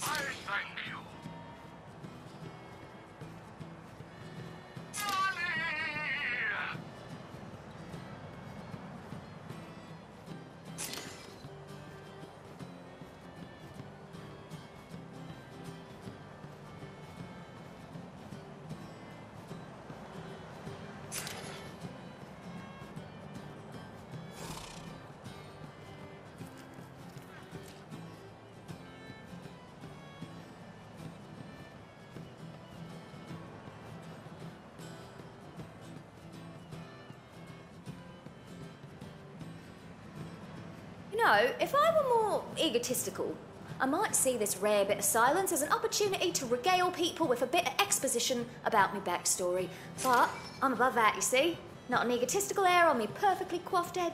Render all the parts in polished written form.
I thank you. Molly! You know, if I were more egotistical, I might see this rare bit of silence as an opportunity to regale people with a bit of exposition about my backstory. But I'm above that, you see? Not an egotistical air on me perfectly coiffed head.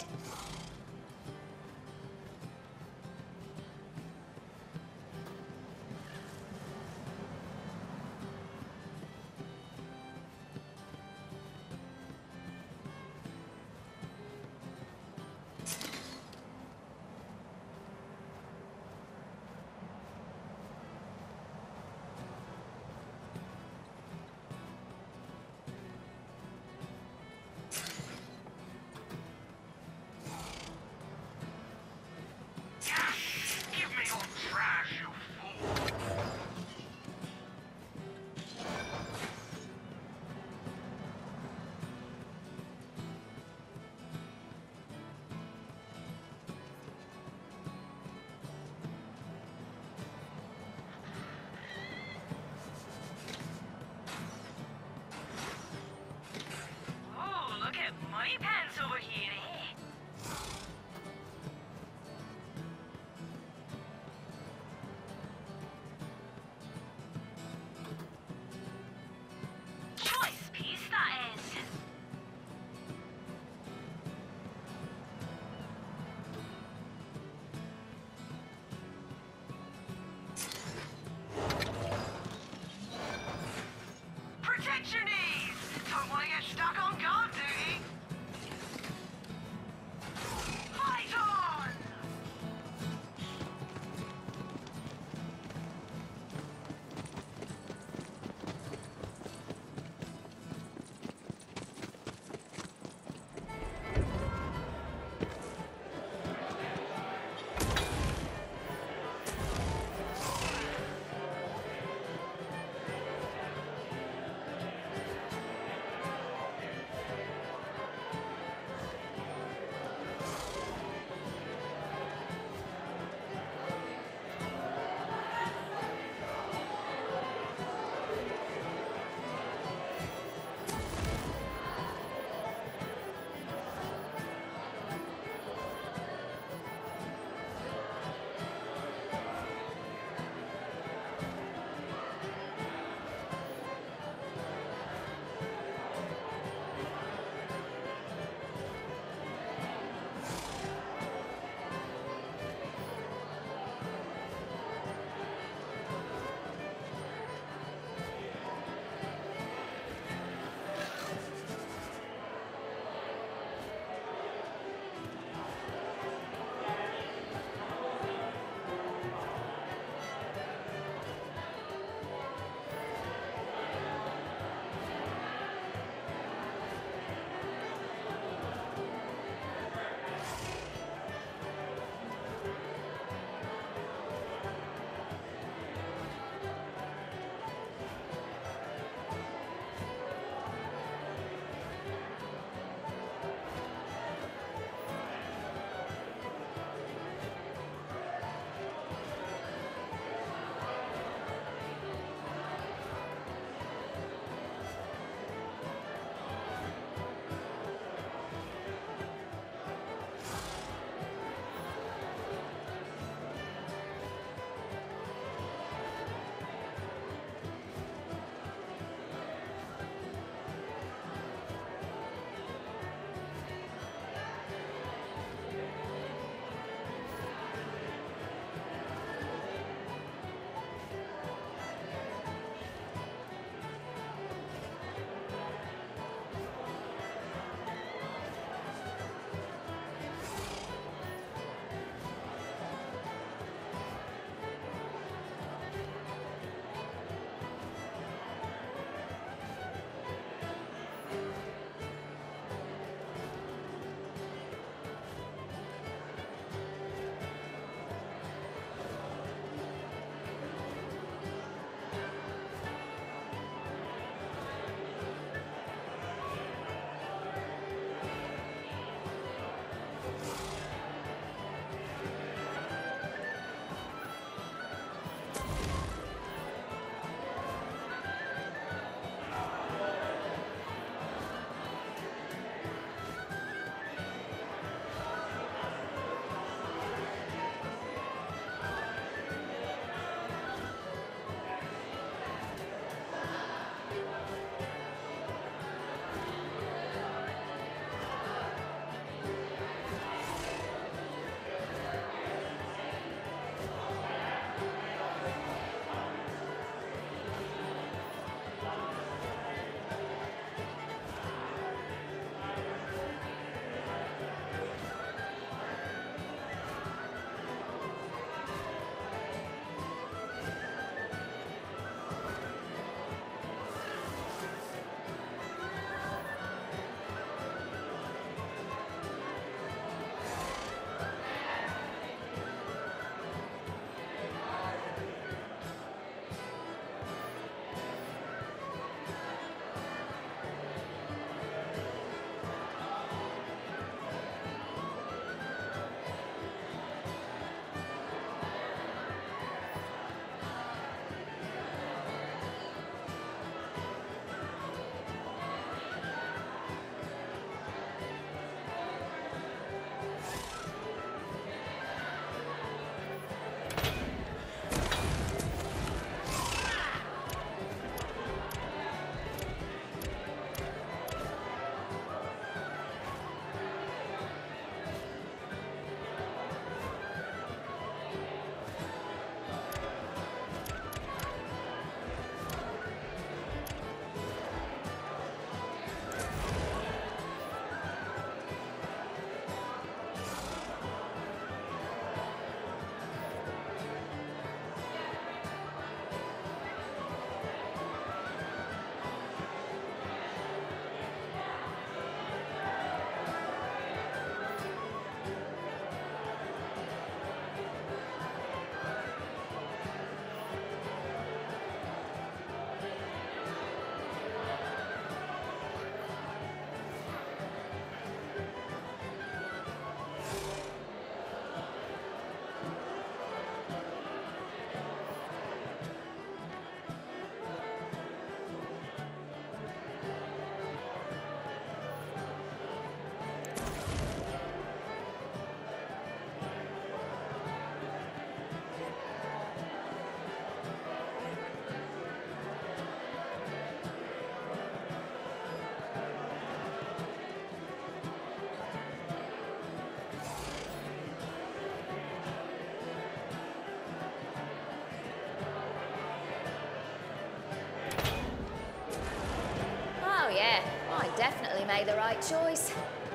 made the right choice.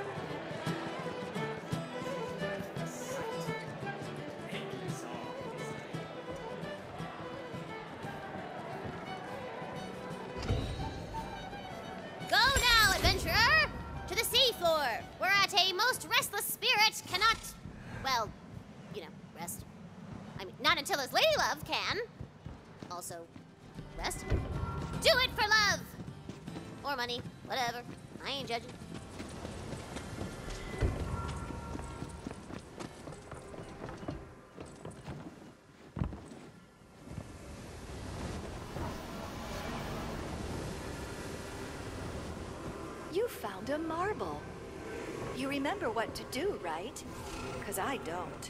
Go now, adventurer! To the seafloor, whereat a most restless spirit cannot, well, rest. I mean, not until his ladylove can. Also, rest. Do it for love! Or money, whatever. I ain't judging. You found a marble. You remember what to do, right? 'Cause I don't.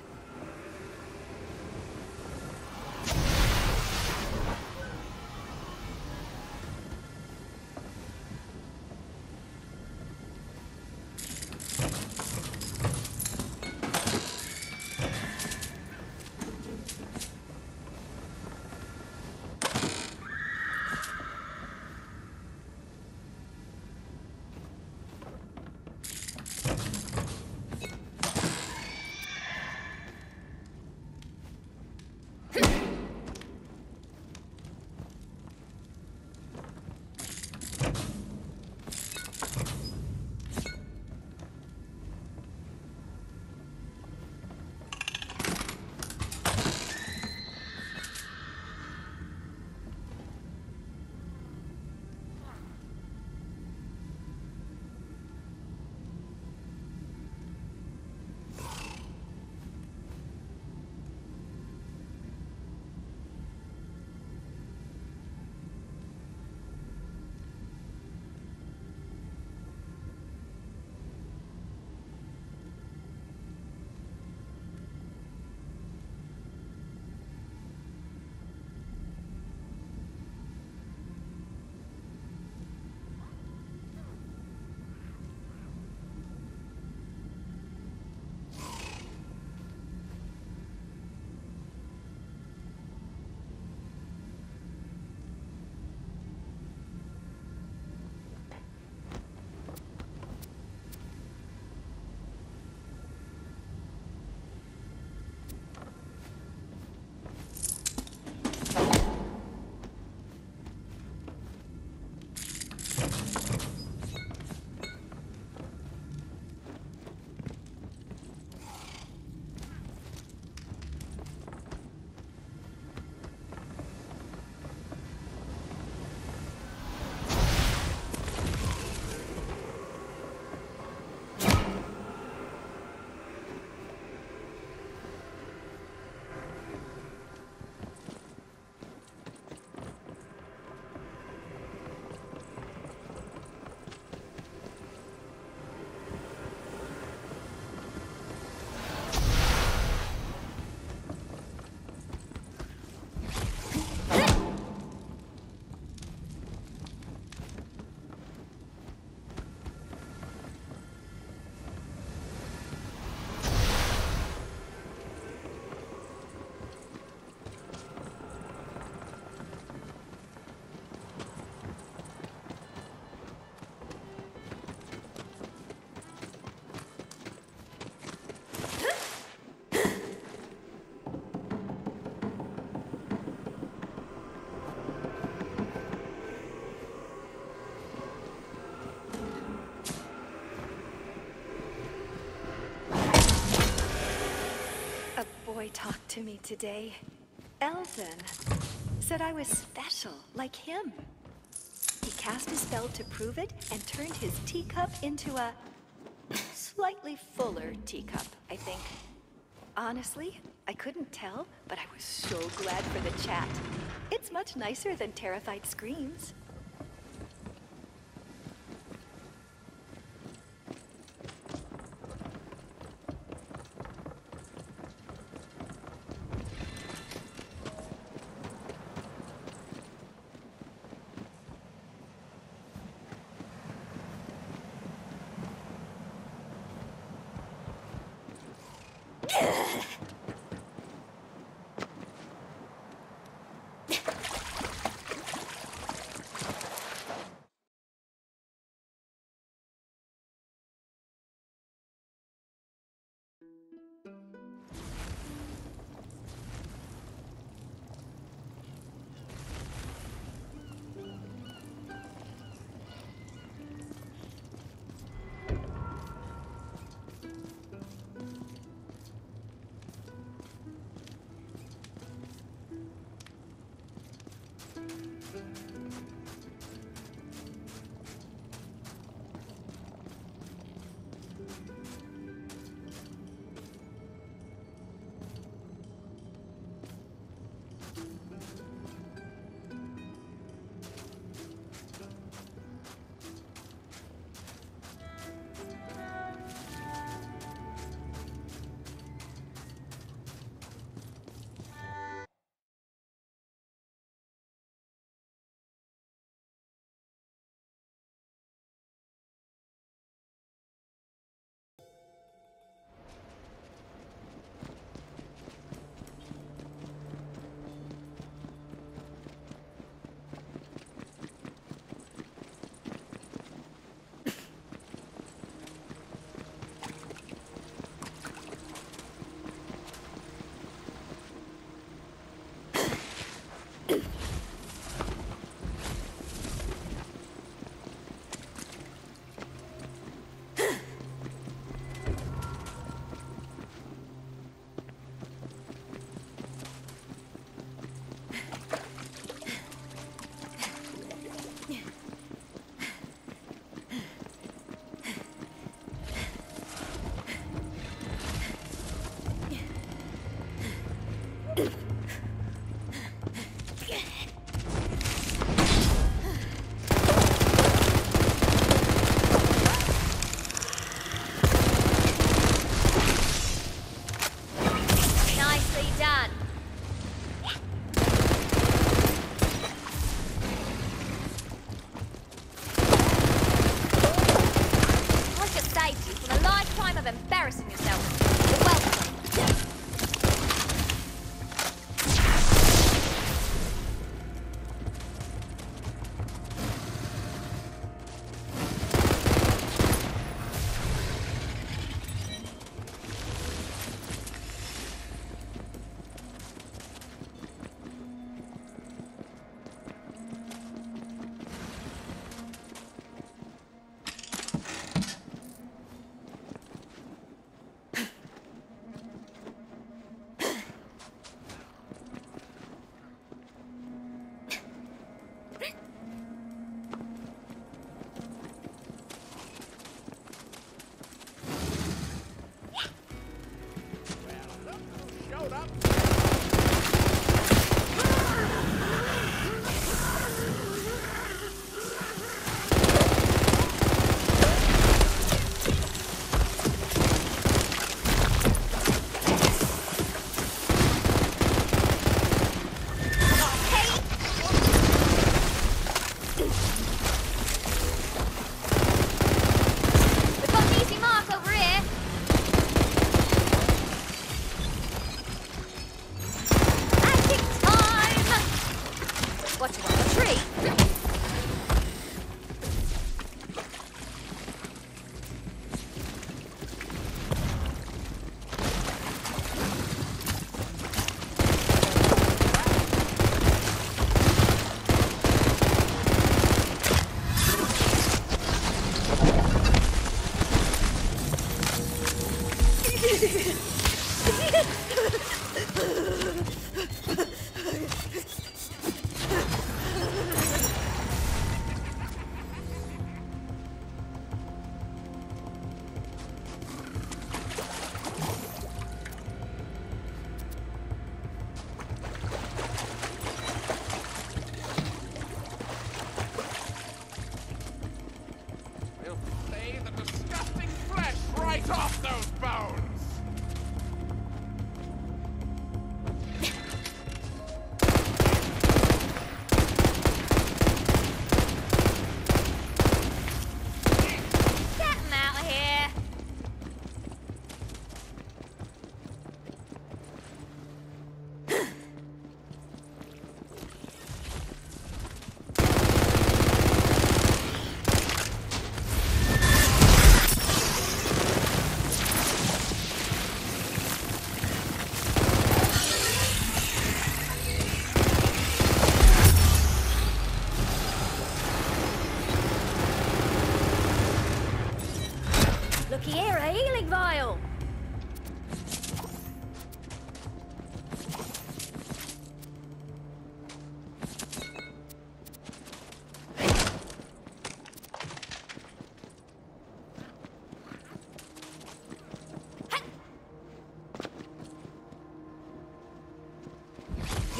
Boy talked to me today. Eldon. Said I was special, like him. He cast a spell to prove it and turned his teacup into a slightly fuller teacup, I think. Honestly, I couldn't tell, but I was so glad for the chat. It's much nicer than terrified screams.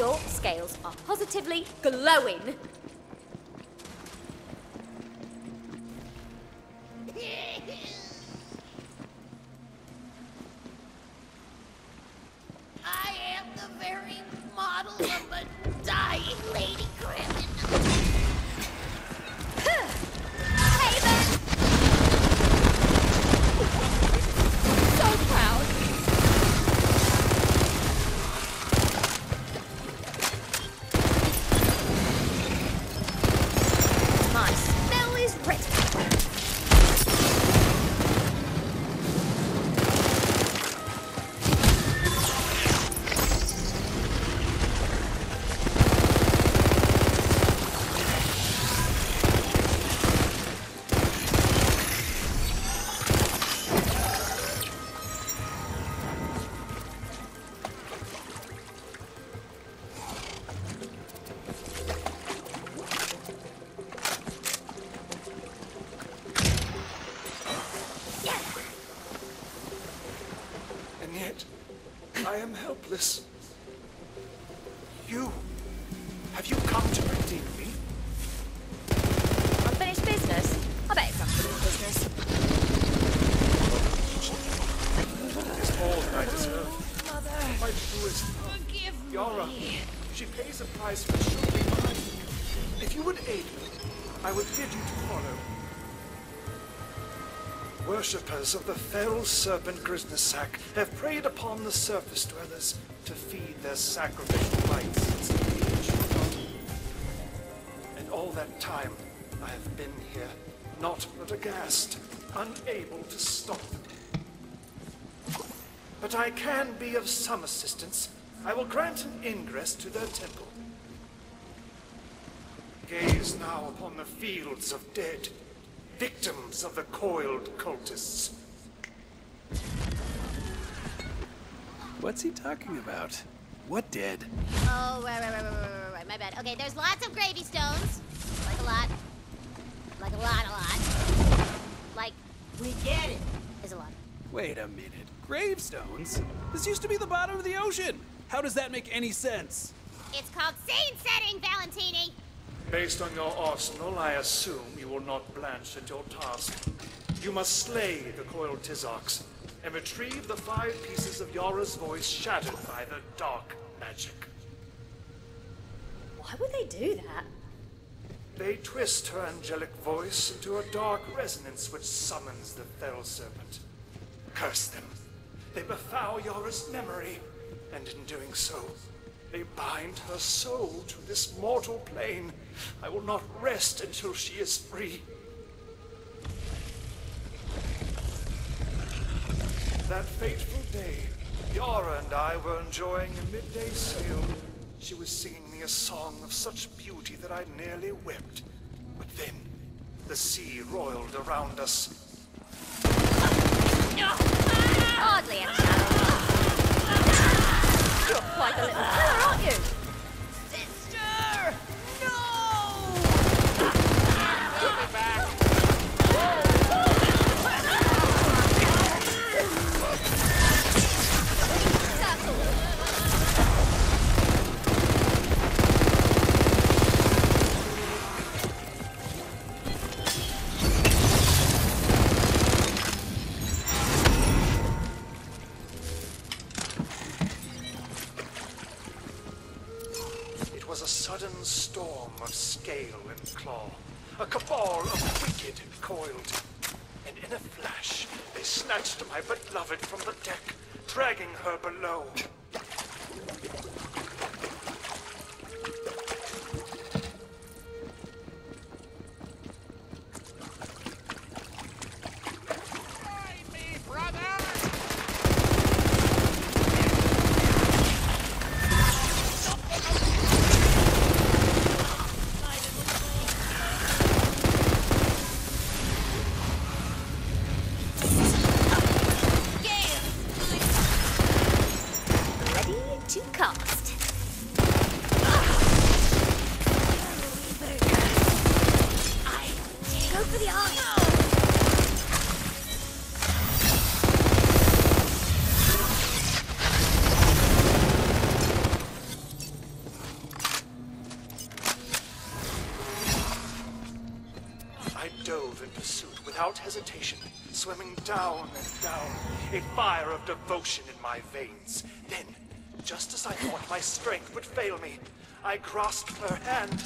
Your scales are positively glowing. I am the very model of a dying Lady Griffin. Haven! So proud. My spell is ready. And yet, I am helpless. Have you come to redeem me? Unfinished business? I bet it's unfinished business. It's all that I deserve. My truest love, Yara. She pays a price which should be mine. If you would aid me, I would bid you to follow. Worshippers of the feral serpent Grisnasak have preyed upon the surface dwellers to feed their sacrificial rites since the age of dawn. And all that time, I have been here, naught but aghast, unable to stop them. But I can be of some assistance. I will grant an ingress to their temple. Gaze now upon the fields of dead, victims of the coiled cultists. What's he talking about? What did? Oh, right. My bad. Okay, there's lots of gravy stones. Like a lot. Like a lot. Like, we get it. Is a lot. Wait a minute. Gravestones? This used to be the bottom of the ocean. How does that make any sense? It's called scene setting, Valentini. Based on your arsenal, I assume you will not blanch at your task. You must slay the coiled Tizarks and retrieve the 5 pieces of Yara's voice shattered by the dark magic. Why would they do that? They twist her angelic voice into a dark resonance which summons the feral serpent. Curse them. They befoul Yara's memory, and in doing so, they bind her soul to this mortal plane. I will not rest until she is free. That fateful day, Yara and I were enjoying a midday sail. She was singing me a song of such beauty that I nearly wept. But then, the sea roiled around us. Hardly a challenge. You're quite a little killer, aren't you? Sister! No! Give me back! It was a sudden storm of scale and claw, a cabal of wicked coiled. And in a flash, they snatched my beloved from the deck, dragging her below. Ready to cut. dove in pursuit without hesitation, swimming down and down, a fire of devotion in my veins. Then, just as I thought my strength would fail me, I grasped her hand.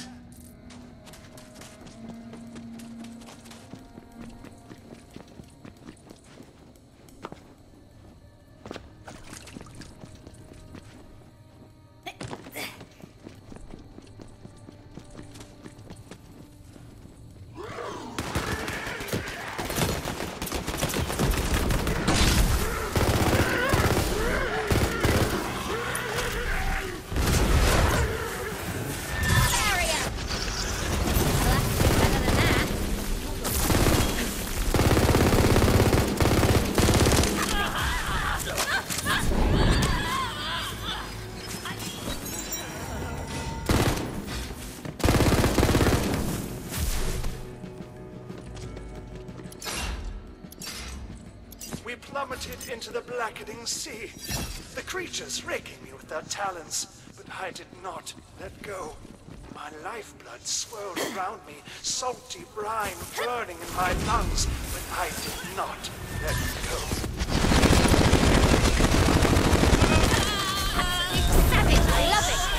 We plummeted into the blackening sea, the creatures raking me with their talons, but I did not let go. My lifeblood swirled around me, salty brine burning in my lungs, but I did not let go. Savage, I love it!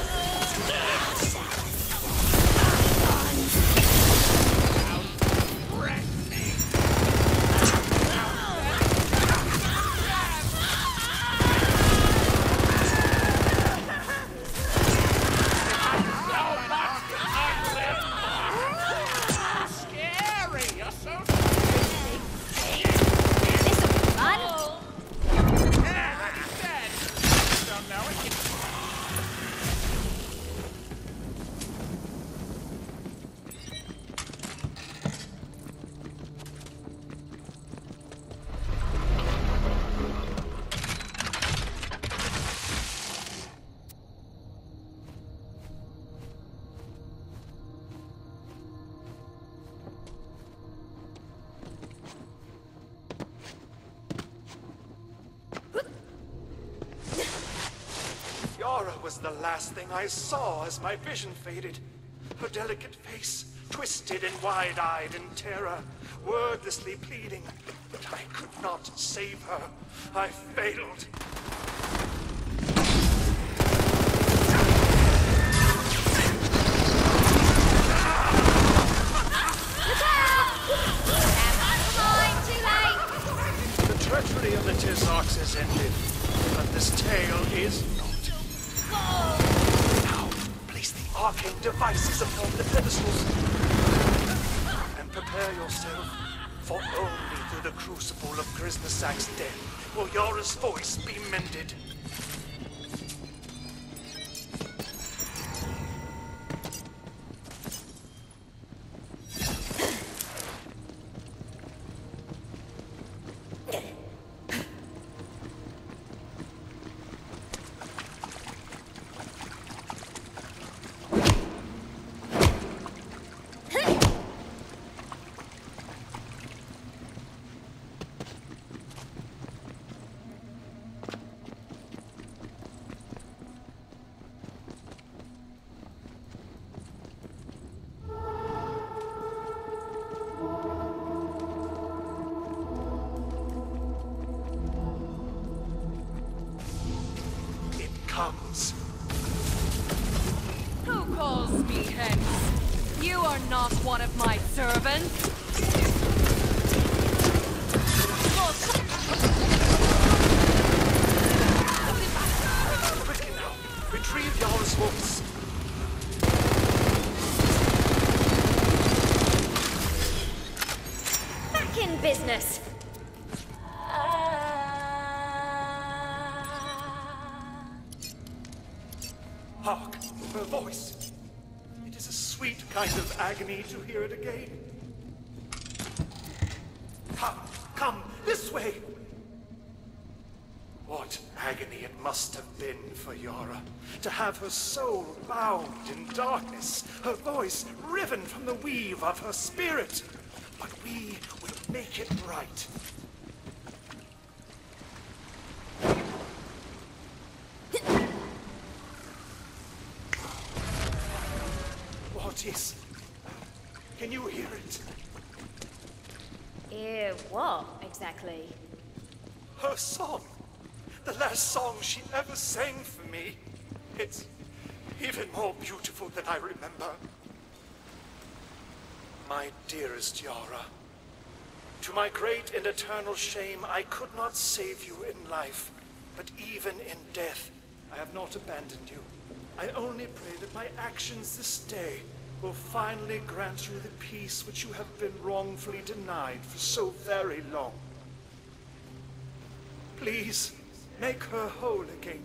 Yara was the last thing I saw as my vision faded. Her delicate face, twisted and wide-eyed in terror, wordlessly pleading. But I could not save her. I failed. The treachery of the Tizocs has ended, but this tale is not. Now, place the arcane devices upon the pedestals. And prepare yourself, for only through the crucible of Grisnasak's death will Yara's voice be mended. Comes. Who calls me hence? You are not one of my servants. Quickly now, retrieve Yara's voice. Back in business. Hark, her voice. It is a sweet kind of agony to hear it again. Come, this way! What agony it must have been for Yara, to have her soul bound in darkness, her voice riven from the weave of her spirit. But we will make it right. What is? Can you hear it? Hear what, exactly? Her song. The last song she ever sang for me. It's even more beautiful than I remember. My dearest Yara, to my great and eternal shame, I could not save you in life, but even in death, I have not abandoned you. I only pray that my actions this day will finally grant you the peace which you have been wrongfully denied for so very long. Please, make her whole again.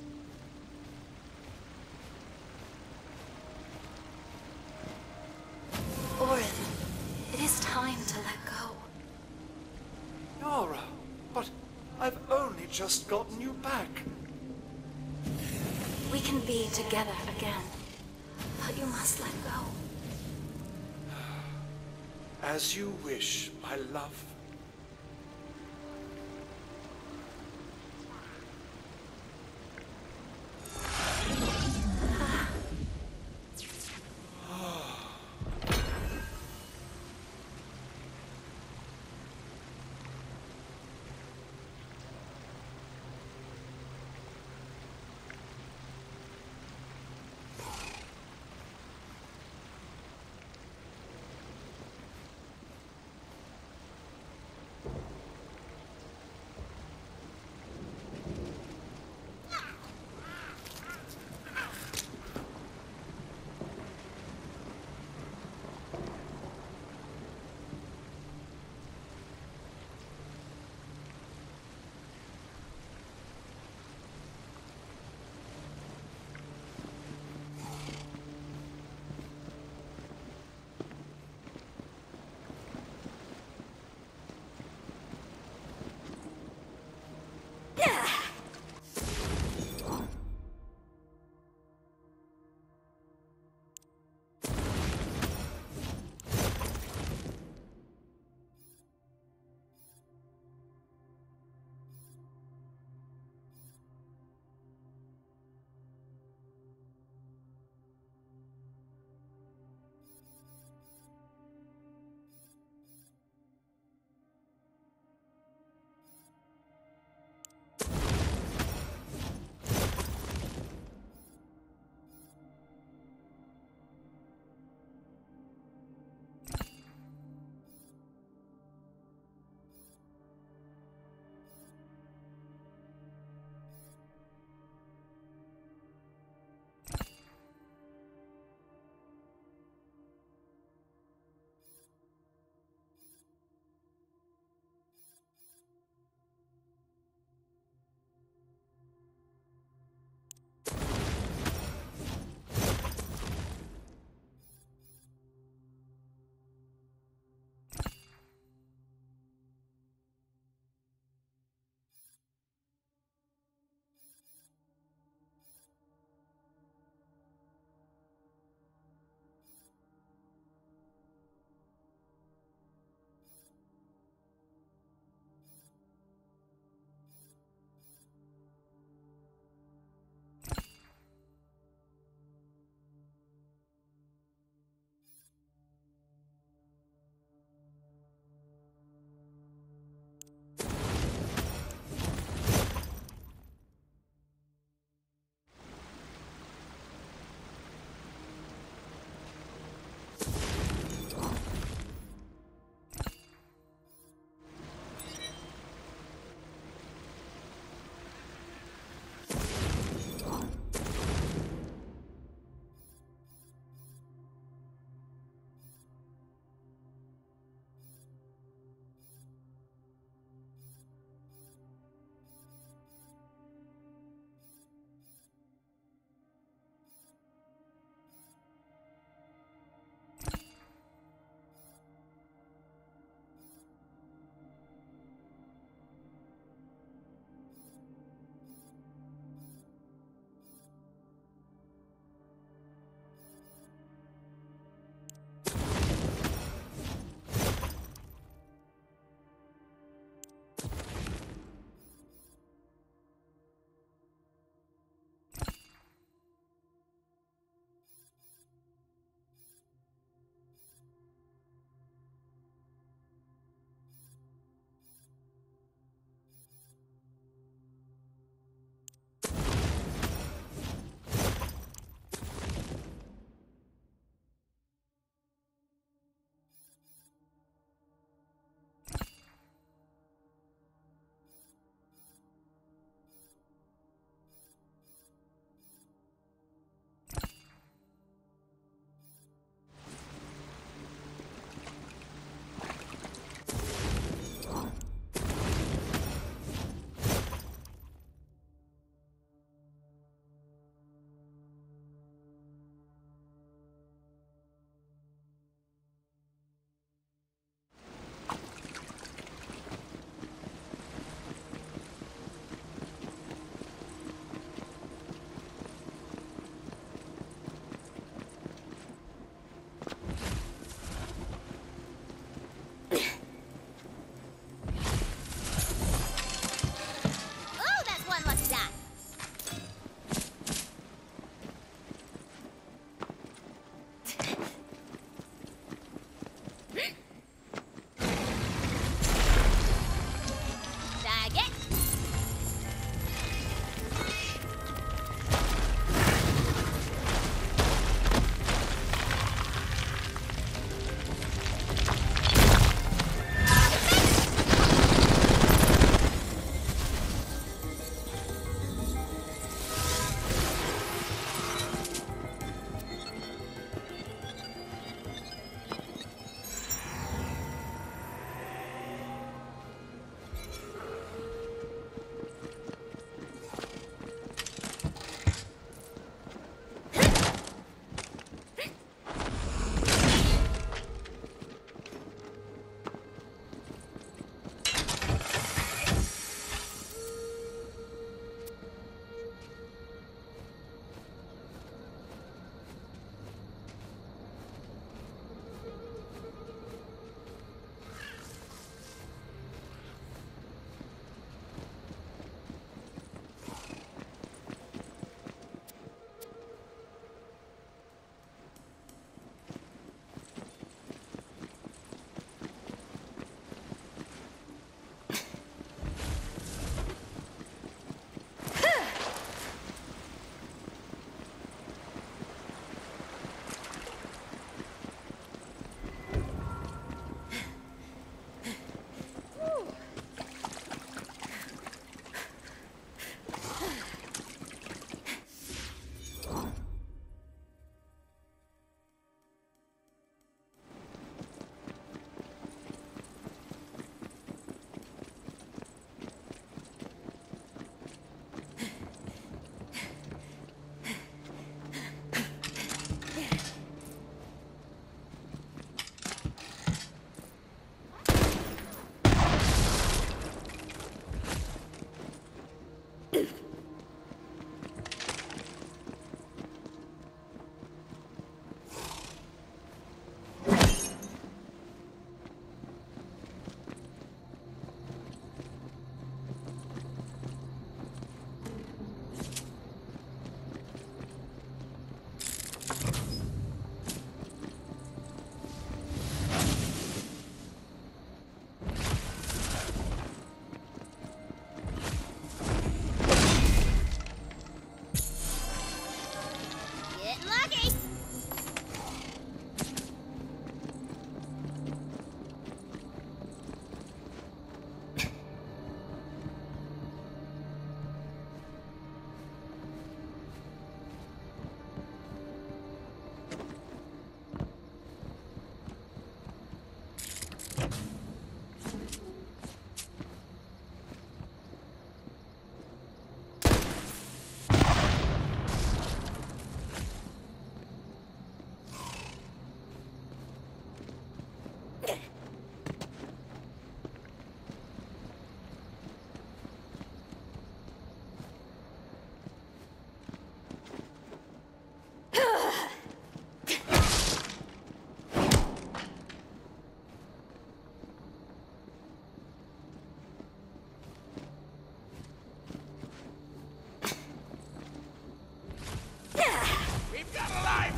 Orin, it is time to let go. Yara, but I've only just gotten you back. We can be together again, but you must let go. As you wish, my love.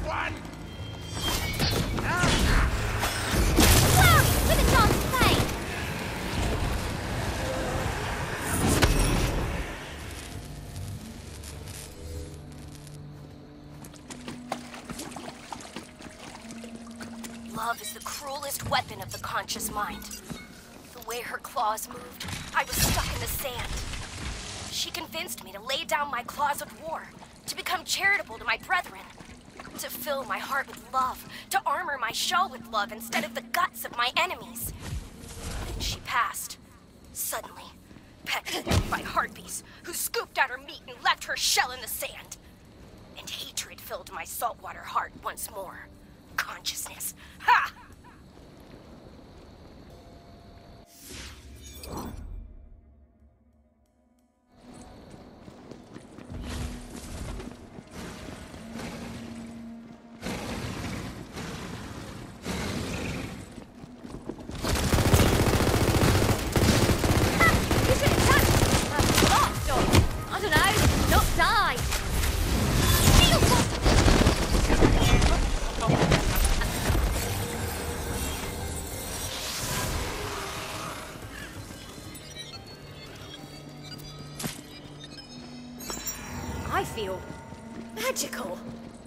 one! Wow! With a dog's fight! Love is the cruelest weapon of the conscious mind. The way her claws moved, I was stuck in the sand. She convinced me to lay down my claws of war, to become charitable to my brethren, to fill my heart with love, to armor my shell with love instead of the guts of my enemies. Then she passed, suddenly, pecked by harpies who scooped out her meat and left her shell in the sand. And hatred filled my saltwater heart once more. Consciousness. Ha! I feel magical.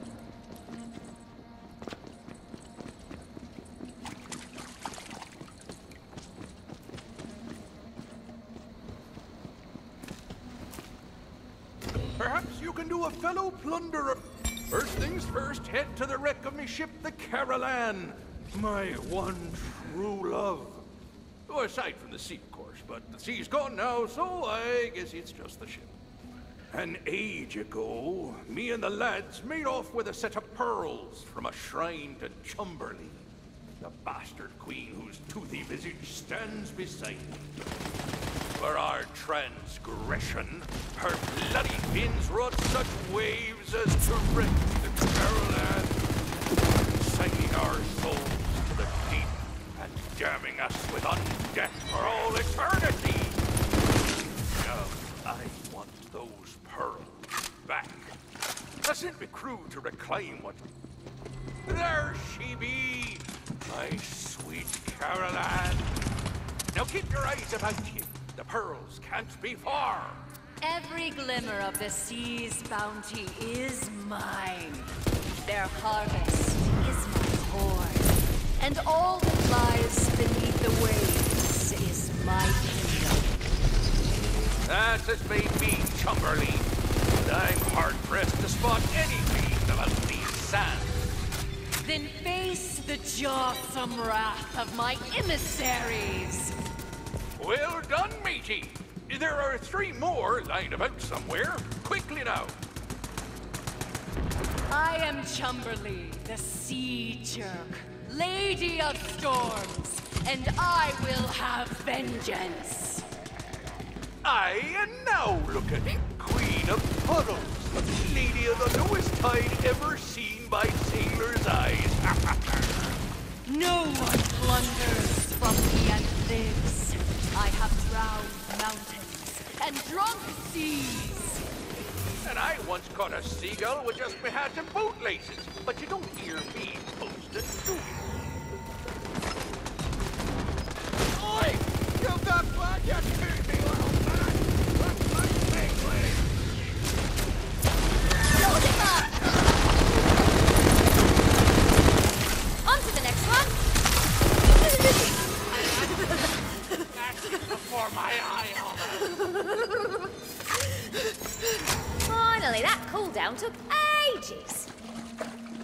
Perhaps you can do a fellow plunderer. First things first, head to the wreck of me ship, the Caroline. My one true love. Oh, aside from the sea, of course, but the sea's gone now, so I guess it's just the ship. An age ago, me and the lads made off with a set of pearls from a shrine to Chumberly, the bastard queen whose toothy visage stands beside me. For our transgression, her bloody fins wrought such waves as to wreck the Caroline, sinking our souls to the deep and damning us with undeath for all eternity. Now, I want those pearls back. I sent me crew to reclaim what... There she be, my sweet Caroline. Now keep your eyes about you. The pearls can't be far. Every glimmer of the sea's bounty is mine. Their harvest is my hoard. And all that lies beneath the waves is my kingdom. That's as may be, Chumberly. But I'm hard-pressed to spot any reason about these sands. Then face the jawsome wrath of my emissaries. Well done, matey. There are 3 more lying about somewhere. Quickly now. I am Chumberly, the Sea Jerk, Lady of Storms, and I will have vengeance. Aye, and now look at it. Queen of Puddles. Lady of the lowest tide ever seen by sailors' eyes. No one plunders from me and lives. I have drowned mountains and drunk seas. And I once caught a seagull with just my hat and bootlaces. But you don't hear me boasting, do you? Oi! You got blood, you dirty little man! That's my penguin! Load him up! On to the next one. Before my eye, Finally, that cooldown took ages.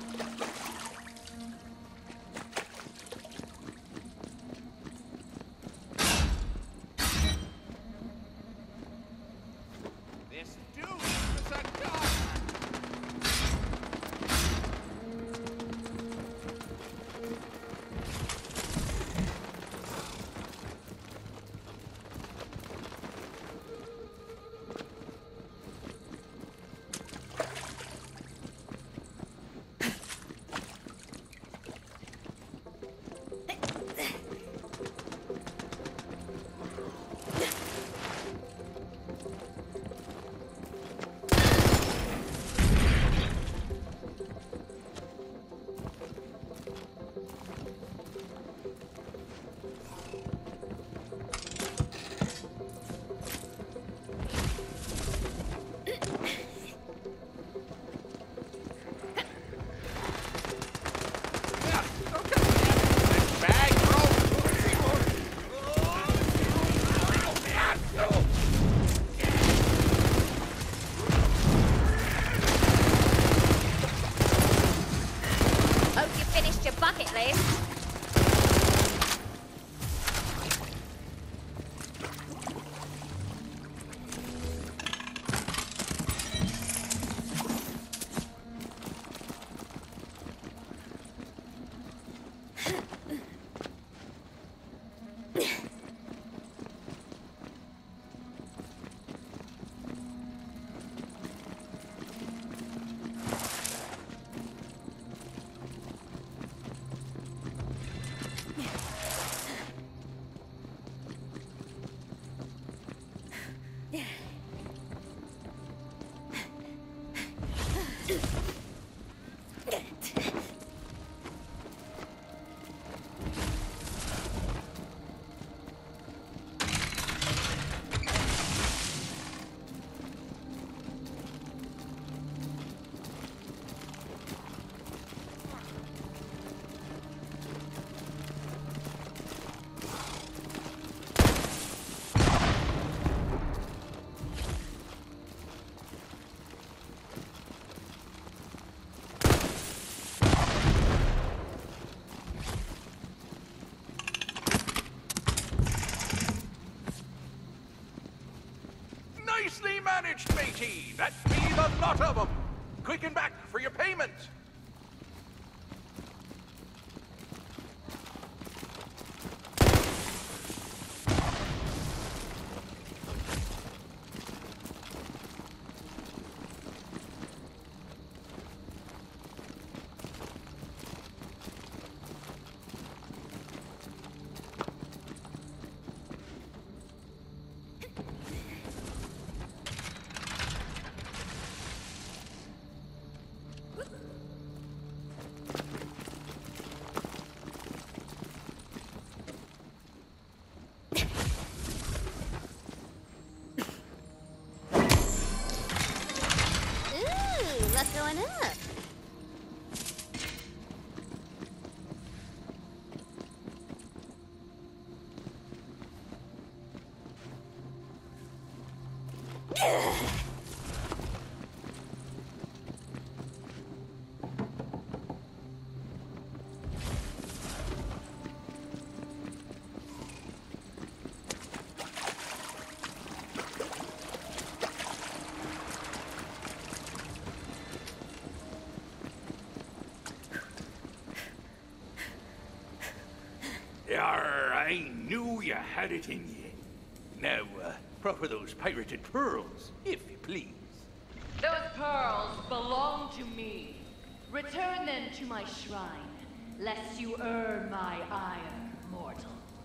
please. Nicely managed, matey! That be the lot of them! Quick and back for your payment! What's going up? Yarr, I knew you had it in you. Now, proffer those pirated pearls, if you please. Those pearls belong to me. Return them to my shrine, lest you earn my ire, mortal.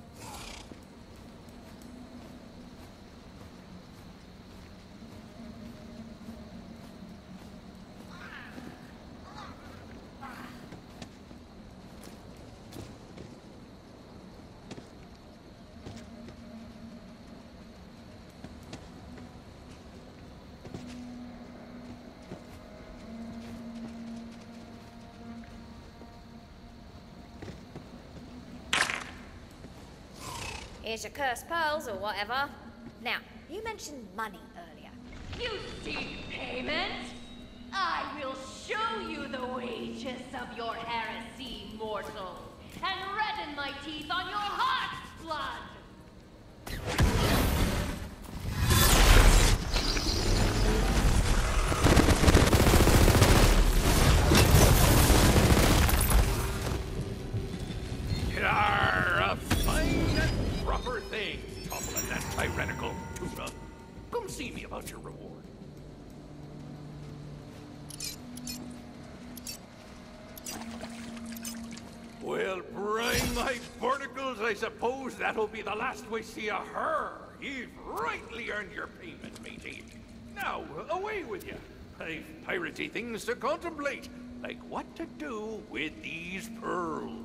Here's your cursed pearls or whatever. Now, you mentioned money earlier. You seek payment? I will show you the wages of your heresy, mortal, and redden my teeth on your heart's blood! Yarr, a fine and proper thing, toppling that tyrannical tuna. Come see me about your reward. Well, brine my barnacles, I suppose that'll be the last we see of her. You've rightly earned your payment, matey. Now, away with you. I've piratey things to contemplate, like what to do with these pearls.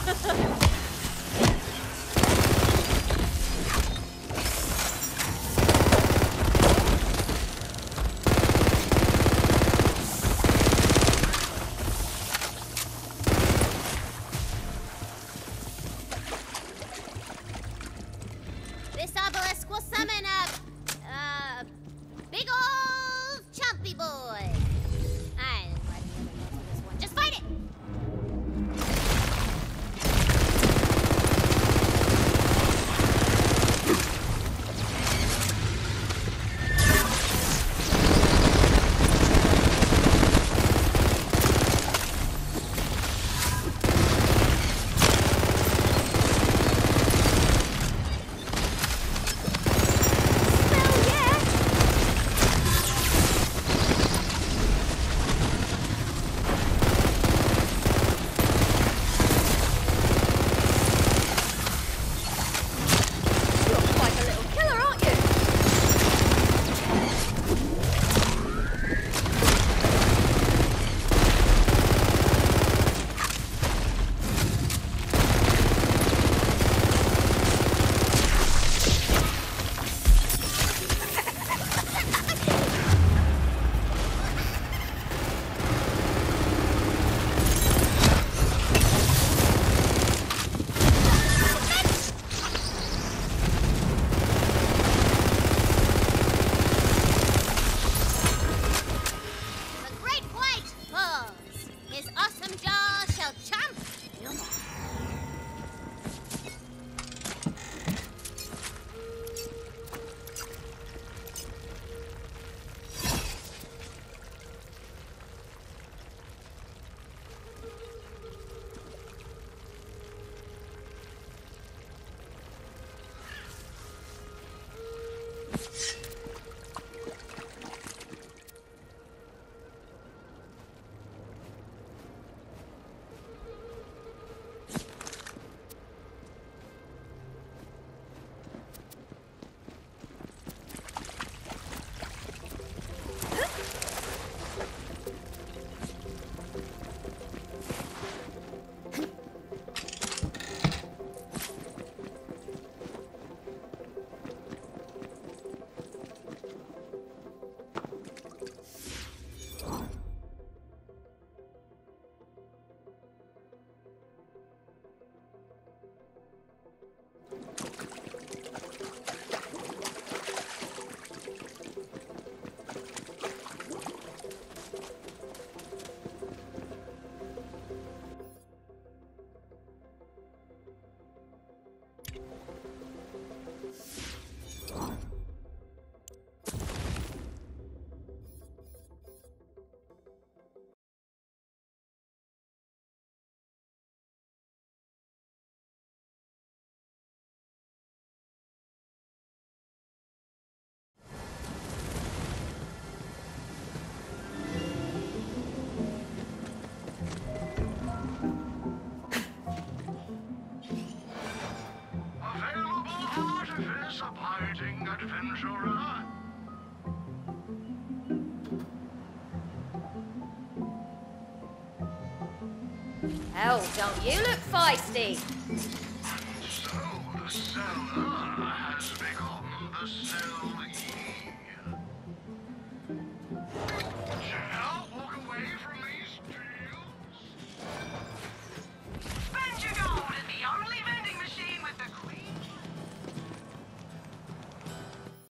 This obelisk will summon a big old chumpy boy. I didn't write any other notes on this one. Just fight it! adventurer. Hell, don't you look feisty? So the Cell has become the Cell